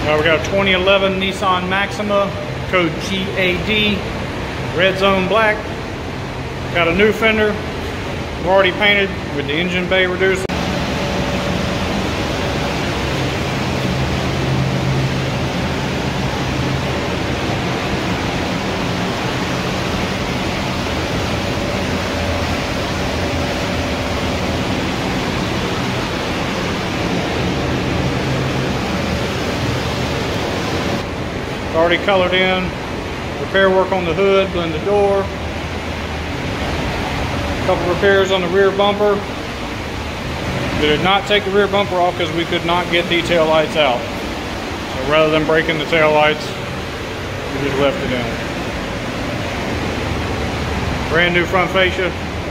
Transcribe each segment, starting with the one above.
We got a 2011 Nissan Maxima, code GAD, red zone black. Got a new fender, already painted with the engine bay reducer. Already colored in, repair work on the hood, blend the door. A couple repairs on the rear bumper. We did not take the rear bumper off because we could not get the tail lights out. So rather than breaking the tail lights, we just left it in. Brand new front fascia.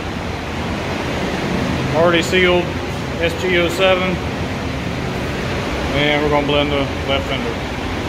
Already sealed SG07. And we're going to blend the left fender.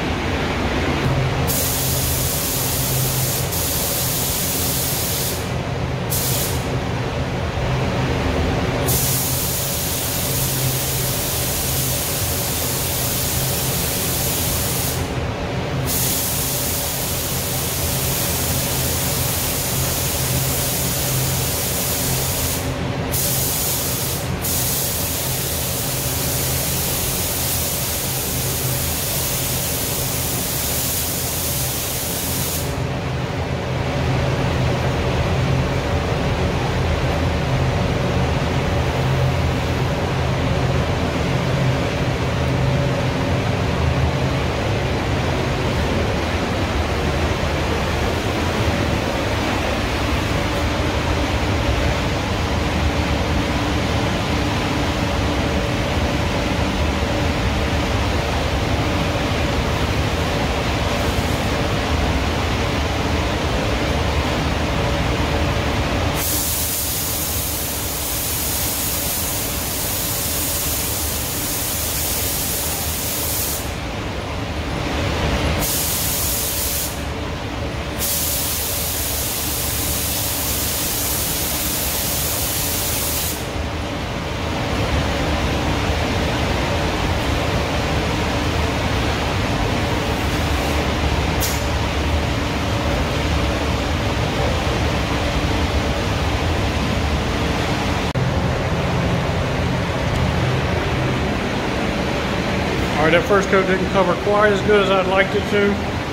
All right, that first coat didn't cover quite as good as I'd liked it to.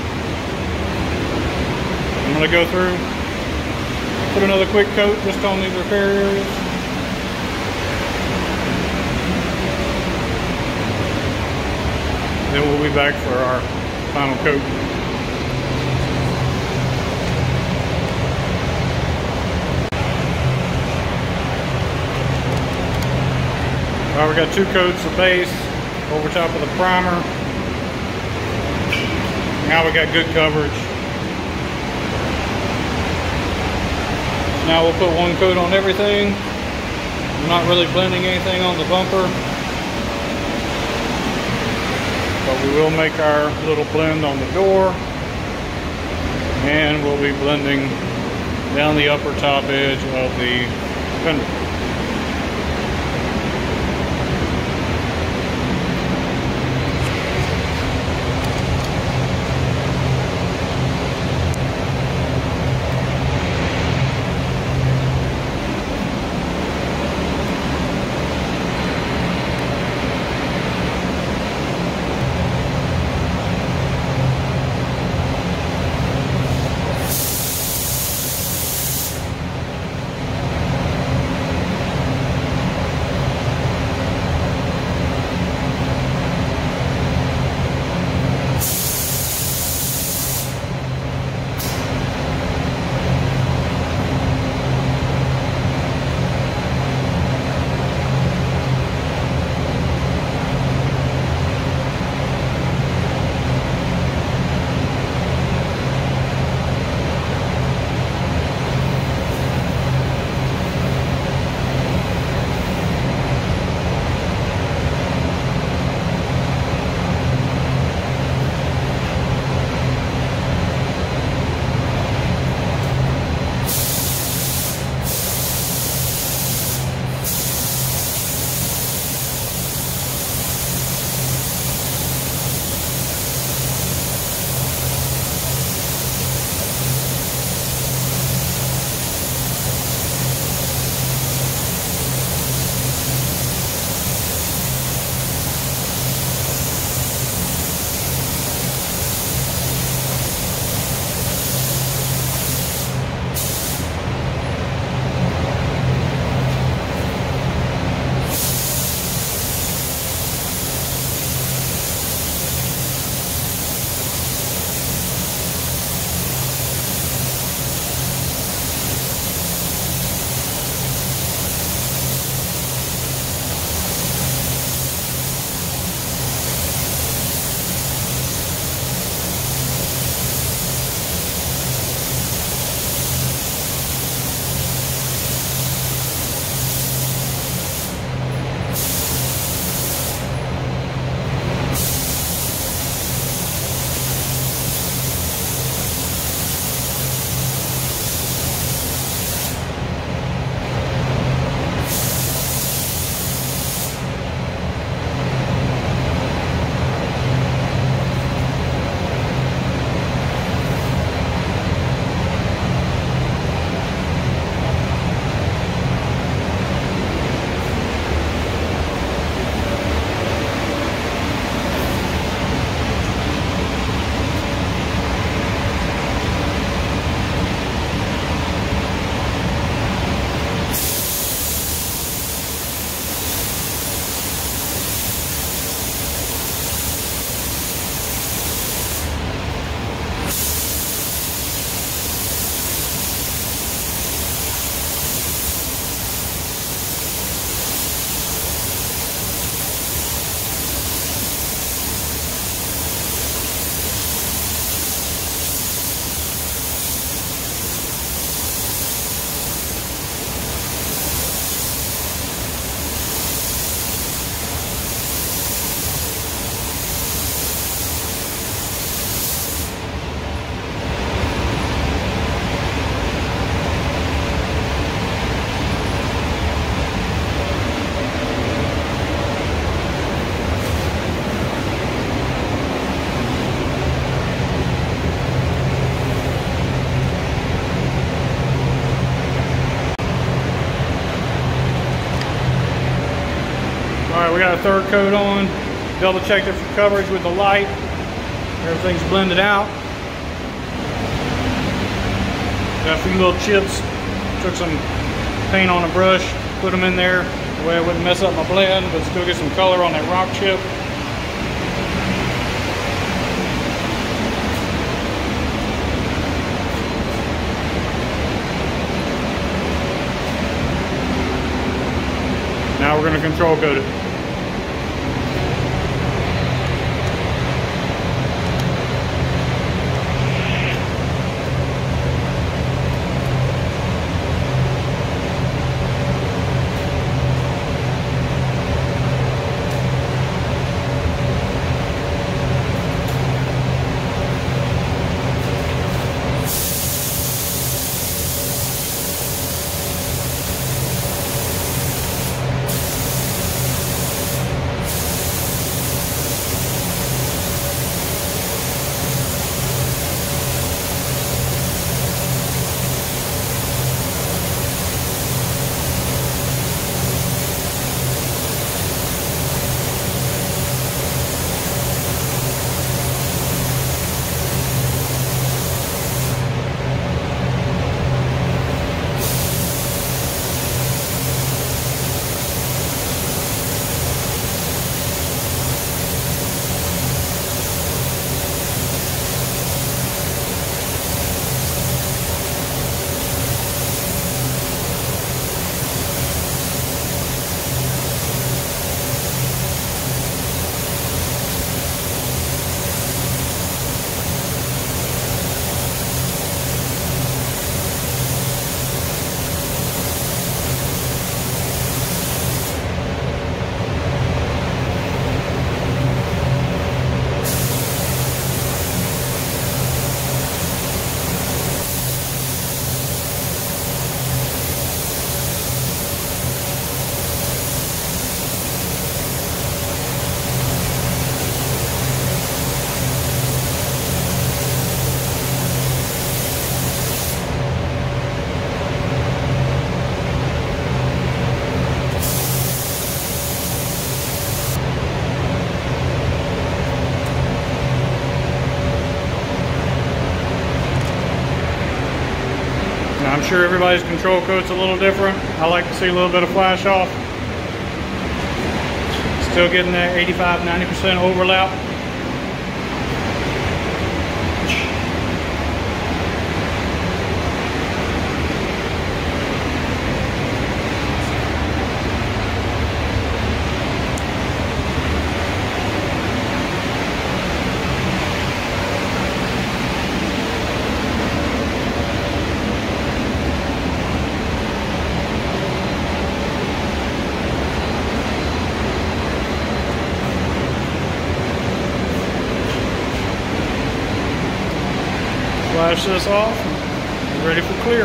I'm gonna go through, put another quick coat just on these repair areas. Then we'll be back for our final coat. All right, we got two coats of base over top of the primer. Now we got good coverage. Now we'll put one coat on everything. I'm not really blending anything on the bumper, but we will make our little blend on the door, and we'll be blending down the upper top edge of the fender. third coat on. Double checked it for coverage with the light. Everything's blended out. Got a few little chips. Took some paint on a brush, put them in there. The way I wouldn't mess up my blend, but still get some color on that rock chip. Now we're going to control coat it. Now, I'm sure everybody's control coat's a little different. I like to see a little bit of flash off. Still getting that 85–90% overlap. Flash this off, and ready for clear.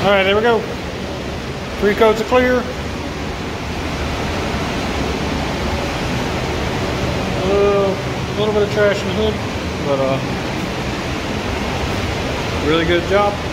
All right, there we go. 3 coats of clear. A little bit of trash in the hood, but really good job.